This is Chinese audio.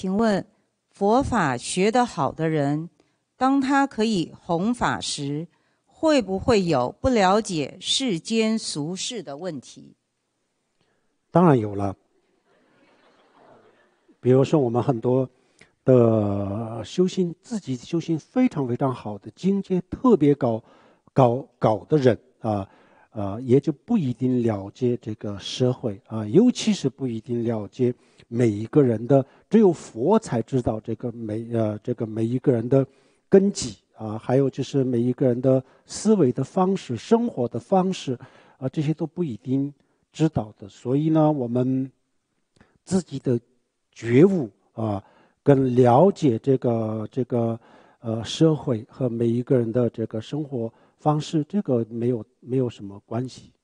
请问佛法学得好的人，当他可以弘法时，会不会有不了解世间俗事的问题？ 当然有了。比如说我们很多的自己修行非常非常好的境界特别高的人也就不一定了解这个社会尤其是不一定了解每一个人的，只有佛才知道这个每一个人的根基还有就是每一个人的思维的方式、生活的方式这些都不一定知道的。所以呢，我们自己的觉悟跟了解这个社会和每一个人的这个生活方式，这个没有什么关系。